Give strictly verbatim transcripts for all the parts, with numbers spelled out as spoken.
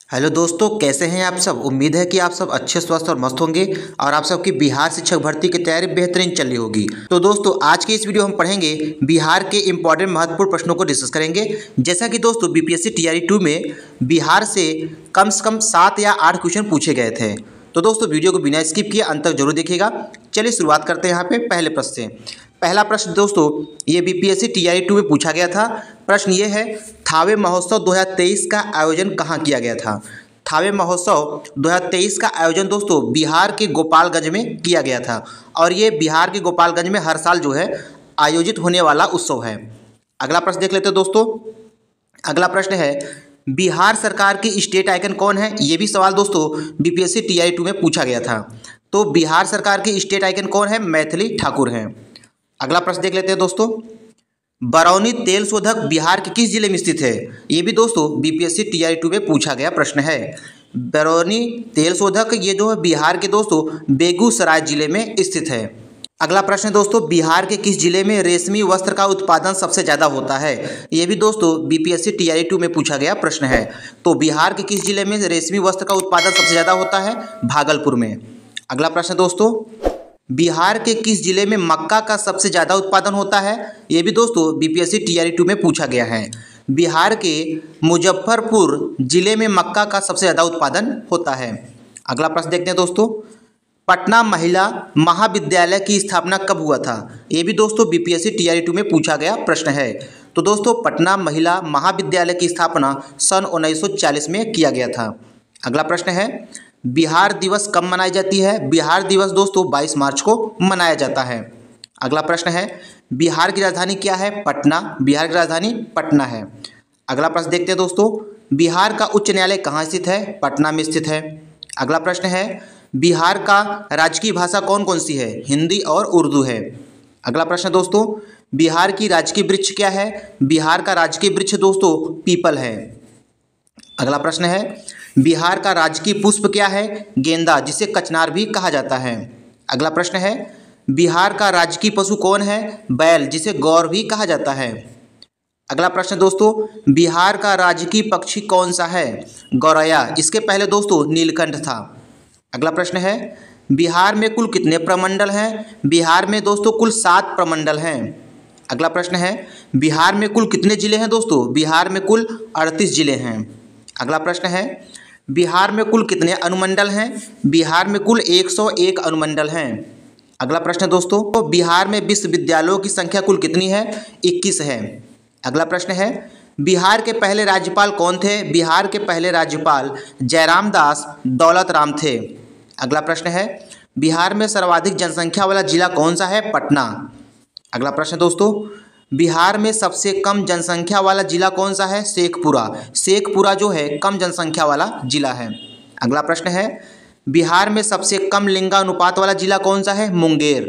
Hello दोस्तों, कैसे हैं आप सब। उम्मीद है कि आप सब अच्छे स्वस्थ और मस्त होंगे और आप सबकी बिहार शिक्षक भर्ती की तैयारी बेहतरीन चल रही होगी। तो दोस्तों, आज के इस वीडियो हम पढ़ेंगे बिहार के इंपॉर्टेंट महत्वपूर्ण प्रश्नों को डिस्कस करेंगे। जैसा कि दोस्तों बीपीएससी टीआरई टू में बिहार से कम से कम सात या आठ क्वेश्चन पूछे गए थे। तो दोस्तों वीडियो को बिना स्किप किए अंत तक जरूर देखिएगा। चलिए शुरुआत करते हैं यहाँ पे पहले प्रश्न से। पहला प्रश्न दोस्तों ये बीपीएससी टीआरई टू में पूछा गया था। प्रश्न ये है, थावे महोत्सव दो हज़ार तेईस का आयोजन कहाँ किया गया था। थावे महोत्सव दो हज़ार तेईस का आयोजन दोस्तों बिहार के गोपालगंज में किया गया था और ये बिहार के गोपालगंज में हर साल जो है आयोजित होने वाला उत्सव है। अगला प्रश्न देख लेते हैं दोस्तों। अगला प्रश्न है, बिहार सरकार की स्टेट आइकन कौन है। ये भी सवाल दोस्तों बीपीएससी टीआरई टू में पूछा गया था। तो बिहार सरकार की स्टेट आइकन कौन है, मैथिली ठाकुर हैं। अगला प्रश्न देख लेते हैं दोस्तों, बरौनी तेल शोधक बिहार के किस जिले में स्थित है। ये भी दोस्तों बीपीएससी टीआरई टू में पूछा गया प्रश्न है। बरौनी तेल शोधक ये जो है बिहार के दोस्तों बेगूसराय जिले में स्थित है। अगला प्रश्न दोस्तों, बिहार के किस जिले में रेशमी वस्त्र का उत्पादन सबसे ज़्यादा होता है। ये भी दोस्तों बीपीएससी टीआरई टू में पूछा गया प्रश्न है। तो बिहार के किस जिले में रेशमी वस्त्र का उत्पादन सबसे ज़्यादा होता है, भागलपुर में। अगला प्रश्न दोस्तों, बिहार के किस जिले में मक्का का सबसे ज़्यादा उत्पादन होता है। ये भी दोस्तों बीपीएससी टीआरई टू में पूछा गया है। बिहार के मुजफ्फरपुर जिले में मक्का का सबसे ज़्यादा उत्पादन होता है। अगला प्रश्न देखते हैं दोस्तों, पटना महिला महाविद्यालय की स्थापना कब हुआ था। ये भी दोस्तों बीपीएससी टीआरई टू में पूछा गया प्रश्न है। तो दोस्तों पटना महिला महाविद्यालय की स्थापना सन उन्नीस सौ चालीस में किया गया था। अगला प्रश्न है, बिहार दिवस कब मनाई जाती है। बिहार दिवस दोस्तों बाईस मार्च को मनाया जाता है। अगला प्रश्न है, बिहार की राजधानी क्या है, पटना। बिहार की राजधानी पटना है। अगला प्रश्न देखते हैं दोस्तों, बिहार का उच्च न्यायालय कहाँ स्थित है, पटना में स्थित है। अगला प्रश्न है, बिहार का राजकीय भाषा कौन कौन सी है, हिंदी और उर्दू है। अगला प्रश्न दोस्तों, बिहार की राजकीय वृक्ष क्या है। बिहार का राजकीय वृक्ष दोस्तों पीपल है। अगला प्रश्न है, बिहार का राजकीय पुष्प क्या है, गेंदा, जिसे कचनार भी कहा जाता है। अगला प्रश्न है, बिहार का राजकीय पशु कौन है, बैल, जिसे गौर भी कहा जाता है। अगला प्रश्न दोस्तों, बिहार का राजकीय पक्षी कौन सा है, गौरैया। इसके पहले दोस्तों नीलकंठ था। अगला प्रश्न है, बिहार में कुल कितने प्रमंडल हैं। बिहार में दोस्तों कुल सात प्रमंडल हैं। अगला प्रश्न है, बिहार में कुल कितने जिले हैं दोस्तों। बिहार में कुल अड़तीस जिले हैं। अगला प्रश्न है, बिहार में कुल कितने अनुमंडल हैं। बिहार में कुल एक सौ एक अनुमंडल हैं। अगला प्रश्न दोस्तों, तो बिहार में विश्वविद्यालयों की संख्या कुल कितनी है, इक्कीस है। अगला प्रश्न है, बिहार के पहले राज्यपाल कौन थे। बिहार के पहले राज्यपाल जयराम दास दौलत राम थे। अगला प्रश्न है, बिहार में सर्वाधिक जनसंख्या वाला जिला कौन सा है, पटना। अगला प्रश्न दोस्तों, बिहार में सबसे कम जनसंख्या वाला जिला कौन सा है, शेखपुरा। शेखपुरा जो है कम जनसंख्या वाला जिला है। अगला प्रश्न है, बिहार में सबसे कम लिंगानुपात वाला जिला कौन सा है, मुंगेर।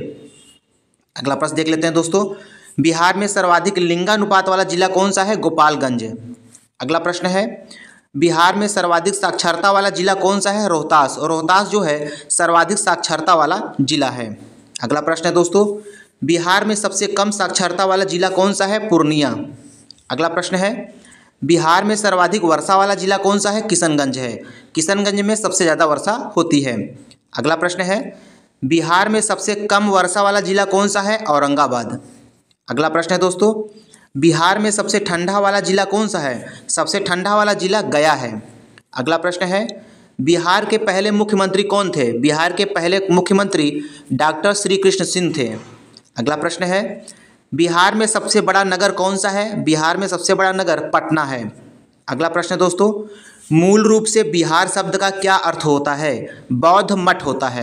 अगला प्रश्न देख लेते हैं दोस्तों, बिहार में सर्वाधिक लिंगानुपात वाला जिला कौन सा है, गोपालगंज। अगला प्रश्न है, बिहार में सर्वाधिक साक्षरता वाला जिला कौन सा है, रोहतास। और रोहतास जो है सर्वाधिक साक्षरता वाला जिला है। अगला प्रश्न है दोस्तों, बिहार में सबसे कम साक्षरता वाला जिला कौन सा है, पूर्णिया। अगला प्रश्न है, बिहार में सर्वाधिक वर्षा वाला जिला कौन सा है, किशनगंज है। किशनगंज में सबसे ज़्यादा वर्षा होती है। अगला प्रश्न है, बिहार में सबसे कम वर्षा वाला जिला कौन सा है, औरंगाबाद। अगला प्रश्न है दोस्तों, बिहार में सबसे ठंडा वाला जिला कौन सा है। सबसे ठंडा वाला जिला गया है। अगला प्रश्न है, बिहार के पहले मुख्यमंत्री कौन थे। बिहार के पहले मुख्यमंत्री डॉक्टर श्री कृष्ण सिंह थे। अगला प्रश्न है, बिहार में सबसे बड़ा नगर कौन सा है। बिहार में सबसे बड़ा नगर पटना है। अगला प्रश्न दोस्तों, मूल रूप से बिहार शब्द का क्या अर्थ होता है, बौद्ध मठ होता है।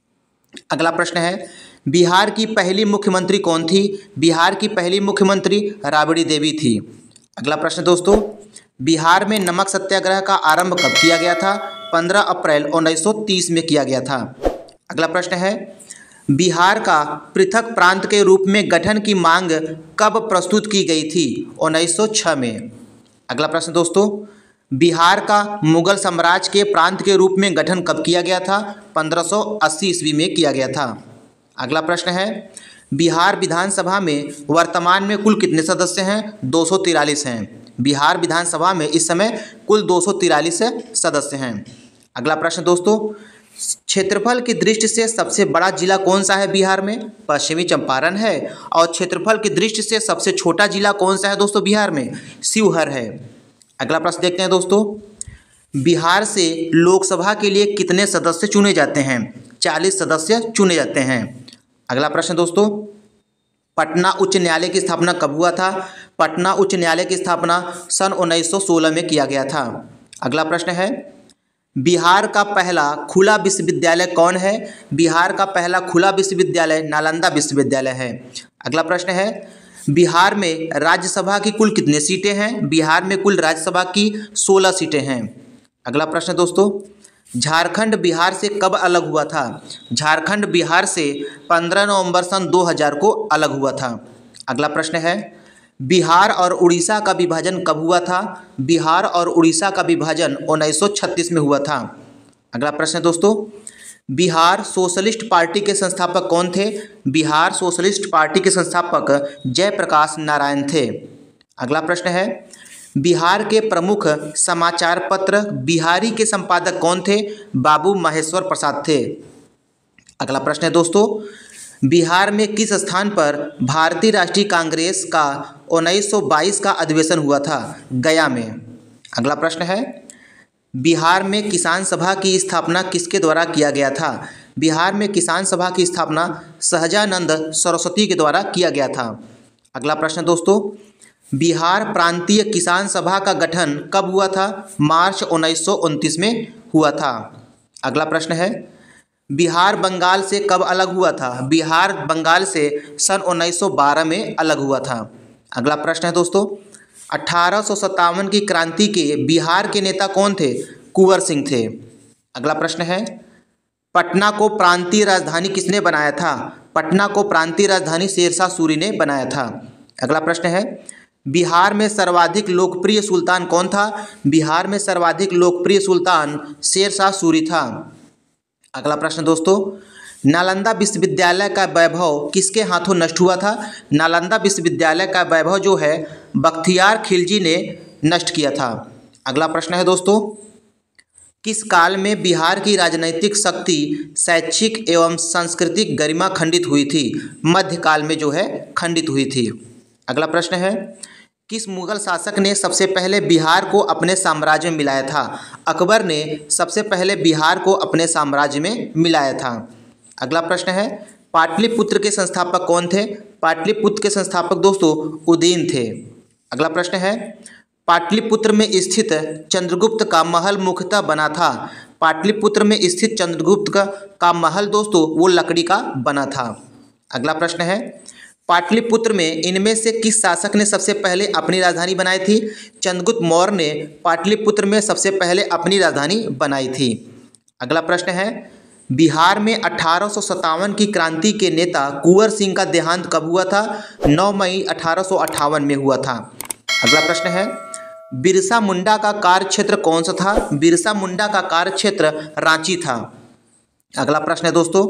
अगला प्रश्न है, बिहार की पहली मुख्यमंत्री कौन थी। बिहार की पहली मुख्यमंत्री राबड़ी देवी थी। अगला प्रश्न दोस्तों, बिहार में नमक सत्याग्रह का आरंभ कब किया गया था, पंद्रह अप्रैल उन्नीस सौ तीस में किया गया था। अगला प्रश्न है, बिहार का पृथक प्रांत के रूप में गठन की मांग कब प्रस्तुत की गई थी, उन्नीस सौ छह में। अगला प्रश्न दोस्तों, बिहार का मुगल साम्राज्य के प्रांत के रूप में गठन कब किया गया था, पंद्रह सौ अस्सी ईस्वी में किया गया था। अगला प्रश्न है, बिहार विधानसभा में वर्तमान में कुल कितने सदस्य हैं, दो सौ तिरालीस हैं। बिहार विधानसभा में इस समय कुल दो सौ तिरालीस सदस्य हैं। अगला प्रश्न दोस्तों, क्षेत्रफल की दृष्टि से सबसे बड़ा जिला कौन सा है बिहार में? पश्चिमी चंपारण है। और क्षेत्रफल की दृष्टि से सबसे छोटा जिला कौन सा है दोस्तों बिहार में? शिवहर है। अगला प्रश्न देखते हैं दोस्तों, बिहार से लोकसभा के लिए कितने सदस्य चुने जाते हैं? चालीस सदस्य चुने जाते हैं। अगला प्रश्न दोस्तों, पटना उच्च न्यायालय की स्थापना कब हुआ था? पटना उच्च न्यायालय की स्थापना सन उन्नीस सौ सोलह में किया गया था। अगला प्रश्न है, बिहार का पहला खुला विश्वविद्यालय कौन है? बिहार का पहला खुला विश्वविद्यालय नालंदा विश्वविद्यालय है। अगला प्रश्न है, बिहार में राज्यसभा की कुल कितनी सीटें हैं? बिहार में कुल राज्यसभा की सोलह सीटें हैं। अगला प्रश्न दोस्तों, झारखंड बिहार से कब अलग हुआ था? झारखंड बिहार से पंद्रह नवंबर सन दो हज़ार को अलग हुआ था। अगला प्रश्न है, बिहार और उड़ीसा का विभाजन कब हुआ था? बिहार और उड़ीसा का विभाजन उन्नीस सौ छत्तीस में हुआ था। अगला प्रश्न दोस्तों, बिहार सोशलिस्ट पार्टी के संस्थापक कौन थे? बिहार सोशलिस्ट पार्टी के संस्थापक जयप्रकाश नारायण थे। अगला प्रश्न है, बिहार के प्रमुख समाचार पत्र बिहारी के संपादक कौन थे? बाबू महेश्वर प्रसाद थे। अगला प्रश्न है दोस्तों, बिहार में किस स्थान पर भारतीय राष्ट्रीय कांग्रेस का उन्नीस सौ बाईस का अधिवेशन हुआ था? गया में। अगला प्रश्न है, बिहार में किसान सभा की स्थापना किसके द्वारा किया गया था? बिहार में किसान सभा की स्थापना सहजानंद सरस्वती के द्वारा किया गया था। अगला प्रश्न दोस्तों, बिहार प्रांतीय किसान सभा का गठन कब हुआ था? मार्च उन्नीस सौ उनतीस में हुआ था। अगला प्रश्न है, बिहार बंगाल से कब अलग हुआ था? बिहार बंगाल से सन उन्नीस सौ बारह में अलग हुआ था। अगला प्रश्न है दोस्तों, अठारह सौ सत्तावन की क्रांति के बिहार के नेता कौन थे? कुंवर सिंह थे। अगला प्रश्न है, पटना को प्रांतीय राजधानी किसने बनाया था? पटना को प्रांतीय राजधानी शेरशाह सूरी ने बनाया था। अगला प्रश्न है, बिहार में सर्वाधिक लोकप्रिय सुल्तान कौन था? बिहार में सर्वाधिक लोकप्रिय सुल्तान शेरशाह सूरी था। अगला प्रश्न दोस्तों, नालंदा विश्वविद्यालय का वैभव किसके हाथों नष्ट हुआ था? नालंदा विश्वविद्यालय का वैभव जो है बख्तियार खिलजी ने नष्ट किया था। अगला प्रश्न है दोस्तों, किस काल में बिहार की राजनीतिक शक्ति, शैक्षिक एवं सांस्कृतिक गरिमा खंडित हुई थी? मध्यकाल में जो है खंडित हुई थी। अगला प्रश्न है, किस मुगल शासक ने सबसे पहले बिहार को अपने साम्राज्य में मिलाया था? अकबर ने सबसे पहले बिहार को अपने साम्राज्य में मिलाया था। अगला प्रश्न है, पाटलिपुत्र के संस्थापक कौन थे? पाटलिपुत्र के संस्थापक दोस्तों उदयन थे। अगला प्रश्न है, पाटलिपुत्र में स्थित चंद्रगुप्त का महल मुख्यतः बना था? पाटलिपुत्र में स्थित चंद्रगुप्त का, का महल दोस्तों वो लकड़ी का बना था। अगला प्रश्न है, पाटलिपुत्र में इनमें से किस शासक ने सबसे पहले अपनी राजधानी बनाई थी? चंद्रगुप्त मौर्य ने पाटलिपुत्र में सबसे पहले अपनी राजधानी बनाई थी। अगला प्रश्न है, बिहार में अठारह सौ सत्तावन की क्रांति के नेता कुंवर सिंह का देहांत कब हुआ था? नौ मई अठारह सौ अट्ठावन में हुआ था। अगला प्रश्न है, बिरसा मुंडा का कार्यक्षेत्र कौन सा था? बिरसा मुंडा का कार्यक्षेत्र रांची था। अगला प्रश्न है दोस्तों,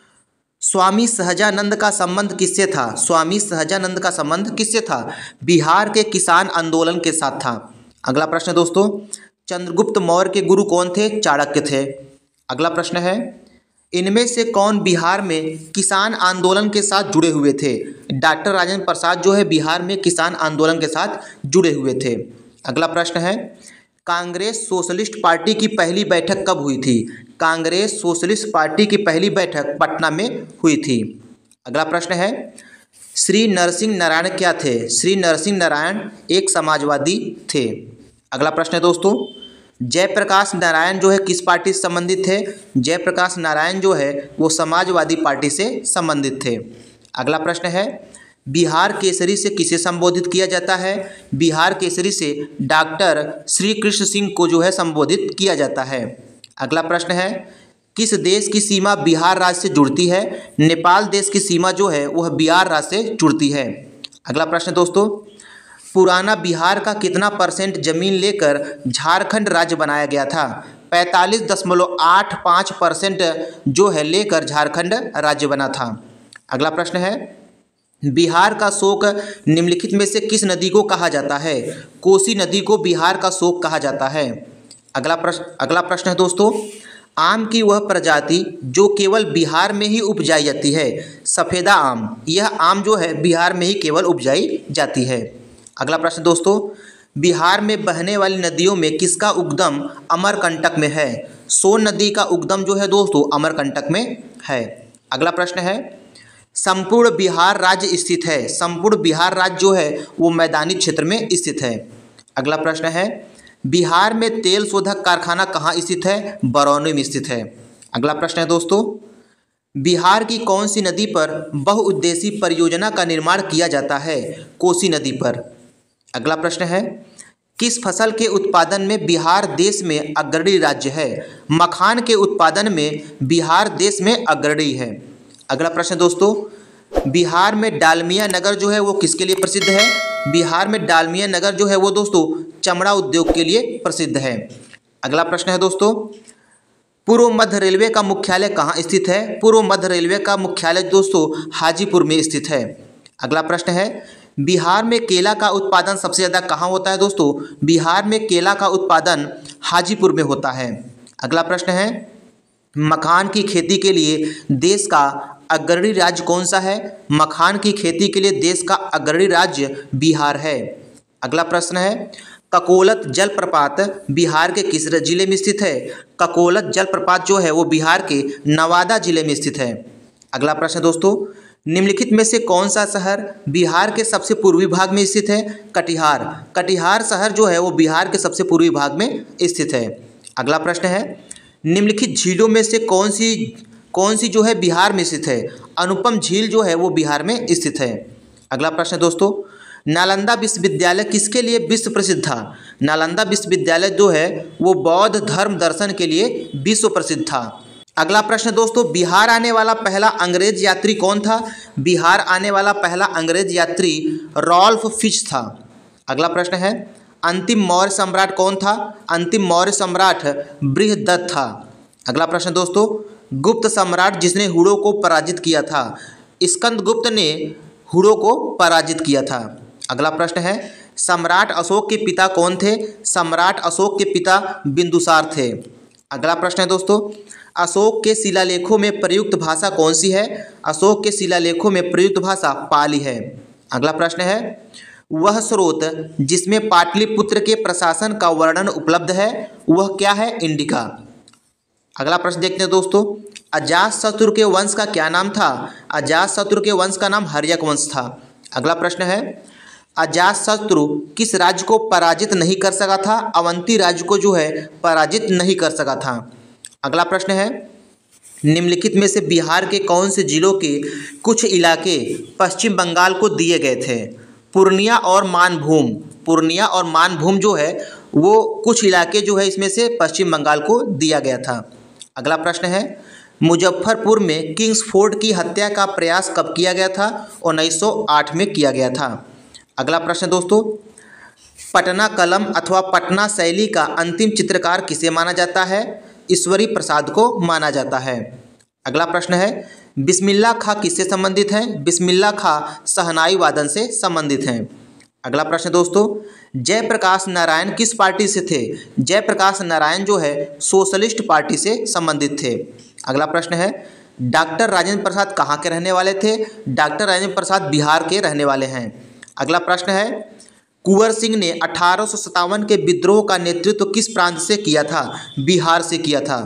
स्वामी सहजानंद का संबंध किससे था? स्वामी सहजानंद का संबंध किससे था? बिहार के किसान आंदोलन के साथ था। अगला प्रश्न दोस्तों, चंद्रगुप्त मौर्य के गुरु कौन थे? चाणक्य थे। अगला प्रश्न है, इनमें से कौन बिहार में किसान आंदोलन के साथ जुड़े हुए थे? डॉक्टर राजेंद्र प्रसाद जो है बिहार में किसान आंदोलन के साथ जुड़े हुए थे। अगला प्रश्न है, कांग्रेस सोशलिस्ट पार्टी की पहली बैठक कब हुई थी? कांग्रेस सोशलिस्ट पार्टी की पहली बैठक पटना में हुई थी। अगला प्रश्न है, श्री नरसिंह नारायण क्या थे? श्री नरसिंह नारायण एक समाजवादी थे। अगला प्रश्न है दोस्तों, जयप्रकाश नारायण जो है किस पार्टी से संबंधित थे? जयप्रकाश नारायण जो है वो समाजवादी पार्टी से संबंधित थे। अगला प्रश्न है, बिहार केसरी से किसे संबोधित किया जाता है? बिहार केसरी से डॉक्टर श्री कृष्ण सिंह को जो है संबोधित किया जाता है। अगला प्रश्न है, किस देश की सीमा बिहार राज्य से जुड़ती है? नेपाल देश की सीमा जो है वह बिहार राज्य से जुड़ती है। अगला प्रश्न दोस्तों, पुराना बिहार का कितना परसेंट जमीन लेकर झारखंड राज्य बनाया गया था? पैंतालीस दशमलव आठ पाँच परसेंट जो है लेकर झारखंड राज्य बना था। अगला प्रश्न है, बिहार का शोक निम्नलिखित में से किस नदी को कहा जाता है? कोसी नदी को बिहार का शोक कहा जाता है। अगला प्रश्न अगला प्रश्न है दोस्तों, आम की वह प्रजाति जो केवल बिहार में ही उपजाई जाती है। सफ़ेदा आम, यह आम जो है बिहार में ही केवल उपजाई जाती है। अगला प्रश्न दोस्तों, बिहार में बहने वाली नदियों में किसका उद्गम अमरकंटक में है? सोन नदी का उद्गम जो है दोस्तों अमरकंटक में है। अगला प्रश्न है, संपूर्ण बिहार राज्य स्थित है। संपूर्ण बिहार राज्य जो है वो मैदानी क्षेत्र में स्थित है। अगला प्रश्न है, बिहार में तेल शोधक कारखाना कहाँ स्थित है? बरौनी में स्थित है। अगला प्रश्न है दोस्तों, बिहार की कौन सी नदी पर बहुउद्देशीय परियोजना का निर्माण किया जाता है? कोसी नदी पर। अगला प्रश्न है, किस फसल के उत्पादन में बिहार देश में अग्रणी राज्य है? मखान के उत्पादन में बिहार देश में अग्रणी है। अगला प्रश्न दोस्तों, बिहार में डालमिया नगर जो है वो किसके लिए प्रसिद्ध है? बिहार में डालमिया नगर जो है वो दोस्तों चमड़ा उद्योग के लिए प्रसिद्ध है। अगला प्रश्न है दोस्तों, पूर्व मध्य रेलवे का मुख्यालय कहाँ स्थित है? पूर्व मध्य रेलवे का मुख्यालय दोस्तों हाजीपुर में स्थित है। अगला प्रश्न है, बिहार में केला का उत्पादन सबसे ज़्यादा कहाँ होता है दोस्तों? बिहार में केला का उत्पादन हाजीपुर में होता है। अगला प्रश्न है, मखान की खेती के लिए देश का अग्रणी राज्य कौन सा है? मखान की खेती के लिए देश का अग्रणी राज्य बिहार है। अगला प्रश्न है, ककोलत जलप्रपात बिहार के किस जिले में स्थित है? ककोलत जलप्रपात जो है वो बिहार के नवादा जिले में स्थित है। अगला प्रश्न दोस्तों, निम्नलिखित में से कौन सा शहर बिहार के सबसे पूर्वी भाग में स्थित है? कटिहार। कटिहार शहर जो है वो बिहार के सबसे पूर्वी भाग में स्थित है। अगला प्रश्न है, निम्नलिखित झीलों में से कौन सी कौन सी जो है बिहार में स्थित है? अनुपम झील जो है वो बिहार में स्थित है। अगला प्रश्न दोस्तों, नालंदा विश्वविद्यालय किसके लिए विश्व प्रसिद्ध था? नालंदा विश्वविद्यालय जो है वो बौद्ध धर्म दर्शन के लिए विश्व प्रसिद्ध था। अगला प्रश्न दोस्तों, बिहार आने वाला पहला अंग्रेज यात्री कौन था? बिहार आने वाला पहला अंग्रेज यात्री रॉल्फ फिच था। अगला प्रश्न है, अंतिम मौर्य सम्राट कौन था? अंतिम मौर्य सम्राट बृहदत्त था। अगला प्रश्न दोस्तों, गुप्त सम्राट जिसने हुड़ों को पराजित किया था? स्कंदगुप्त ने हुड़ों को पराजित किया था। अगला प्रश्न है, सम्राट अशोक के पिता कौन थे? सम्राट अशोक के पिता बिंदुसार थे। अगला प्रश्न है दोस्तों, अशोक के शिलालेखों में प्रयुक्त भाषा कौन सी है? अशोक के शिलालेखों में प्रयुक्त भाषा पाली है। अगला प्रश्न है, वह स्रोत जिसमें पाटलिपुत्र के प्रशासन का वर्णन उपलब्ध है वह क्या है? इंडिका। अगला प्रश्न देखते हैं दोस्तों, अजातशत्रु के वंश का क्या नाम था? अजातशत्रु के वंश का नाम हर्यक वंश था। अगला प्रश्न है, अजातशत्रु किस राज्य को पराजित नहीं कर सका था? अवंती राज्य को जो है पराजित नहीं कर सका था। अगला प्रश्न है, निम्नलिखित में से बिहार के कौन से जिलों के कुछ इलाके पश्चिम बंगाल को दिए गए थे? पूर्णिया और मानभूम। पूर्णिया और मानभूम जो है वो कुछ इलाके जो है इसमें से पश्चिम बंगाल को दिया गया था। अगला प्रश्न है, मुजफ्फरपुर में किंग्स फोर्ट की हत्या का प्रयास कब किया गया था? उन्नीस सौ आठ में किया गया था। अगला प्रश्न दोस्तों, पटना कलम अथवा पटना शैली का अंतिम चित्रकार किसे माना जाता है? ईश्वरी प्रसाद को माना जाता है। अगला प्रश्न है, बिस्मिल्लाह खां किससे संबंधित हैं? बिस्मिल्लाह खां शहनाई वादन से संबंधित हैं। अगला प्रश्न दोस्तों, जयप्रकाश नारायण किस पार्टी से थे? जयप्रकाश नारायण जो है सोशलिस्ट पार्टी से संबंधित थे। अगला प्रश्न है, डॉक्टर राजेंद्र प्रसाद कहाँ के रहने वाले थे? डॉक्टर राजेंद्र प्रसाद बिहार के रहने वाले हैं। अगला प्रश्न है, कुंवर सिंह ने अठारह सौ सत्तावन के विद्रोह का नेतृत्व किस प्रांत से किया था? बिहार से किया था।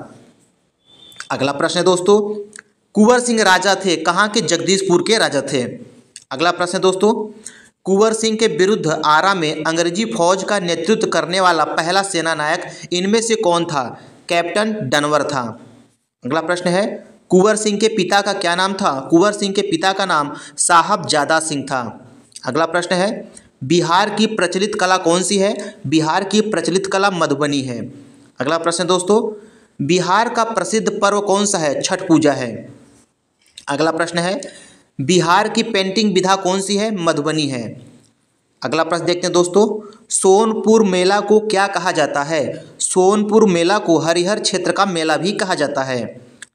अगला प्रश्न है दोस्तों, कुंवर सिंह राजा थे कहाँ के? जगदीशपुर के राजा थे। अगला प्रश्न है दोस्तों, कुंवर सिंह के विरुद्ध आरा में अंग्रेजी फौज का नेतृत्व करने वाला पहला सेना नायक इनमें से कौन था? कैप्टन डनवर था। अगला प्रश्न है, कुंवर सिंह के पिता का क्या नाम था? कुंवर सिंह के पिता का नाम साहबजादा सिंह था। अगला प्रश्न है, बिहार की प्रचलित कला कौन सी है? बिहार की प्रचलित कला मधुबनी है। अगला प्रश्न दोस्तों, बिहार का प्रसिद्ध पर्व कौन सा है? छठ पूजा है। अगला प्रश्न है, बिहार की पेंटिंग विधा कौन सी है? मधुबनी है। अगला प्रश्न देखते हैं दोस्तों, सोनपुर मेला को क्या कहा जाता है? सोनपुर मेला को हरिहर क्षेत्र का मेला भी कहा जाता है।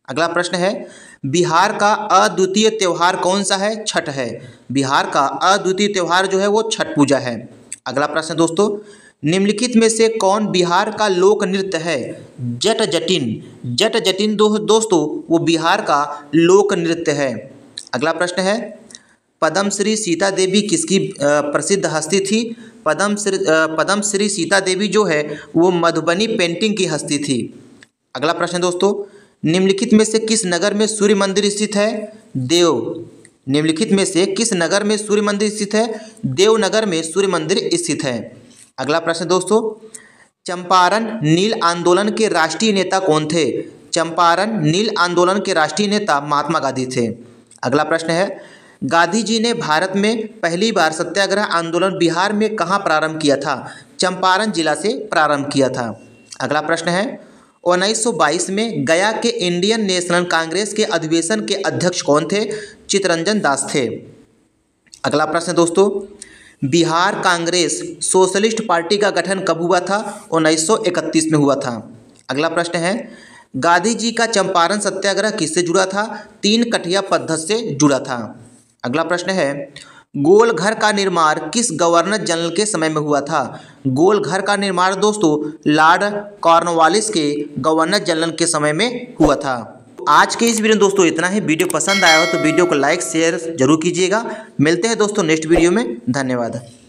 अगला प्रश्न है, बिहार का अद्वितीय त्यौहार कौन सा है? छठ है। बिहार का अद्वितीय त्यौहार जो है वो छठ पूजा है। अगला प्रश्न दोस्तों, निम्नलिखित में से कौन बिहार का लोक नृत्य है? जट जटिन। जट जटिन दो दोस्तों वो बिहार का लोक नृत्य है। अगला प्रश्न है, पद्मश्री सीता देवी किसकी प्रसिद्ध हस्ती थी? पद्मश्री पद्मश्री सीता देवी जो है वो मधुबनी पेंटिंग की हस्ती थी। अगला प्रश्न दोस्तों, निम्नलिखित में से किस नगर में सूर्य मंदिर स्थित है? देव। निम्नलिखित में से किस नगर में सूर्य मंदिर स्थित है? देवनगर में सूर्य मंदिर स्थित है। अगला प्रश्न दोस्तों, चंपारण नील आंदोलन के राष्ट्रीय नेता कौन थे? चंपारण नील आंदोलन के राष्ट्रीय नेता महात्मा गांधी थे। अगला प्रश्न है, गांधी जी ने भारत में पहली बार सत्याग्रह आंदोलन बिहार में कहाँ प्रारंभ किया था? चंपारण जिला से प्रारंभ किया था। अगला प्रश्न है, उन्नीस सौ बाईस में गया के इंडियन नेशनल कांग्रेस के अधिवेशन के अध्यक्ष कौन थे? चित्तरंजन दास थे। अगला प्रश्न दोस्तों, बिहार कांग्रेस सोशलिस्ट पार्टी का गठन कब हुआ था? उन्नीस सौ इकतीस में हुआ था। अगला प्रश्न है, गांधी जी का चंपारण सत्याग्रह किससे जुड़ा था? तीन कठिया पद्धति से जुड़ा था। अगला प्रश्न है, गोल घर का निर्माण किस गवर्नर जनरल के समय में हुआ था? गोल घर का निर्माण दोस्तों लॉर्ड कॉर्नवालिस के गवर्नर जनरल के समय में हुआ था। आज के इस वीडियो में दोस्तों इतना ही। वीडियो पसंद आया हो तो वीडियो को लाइक शेयर जरूर कीजिएगा। मिलते हैं दोस्तों नेक्स्ट वीडियो में। धन्यवाद।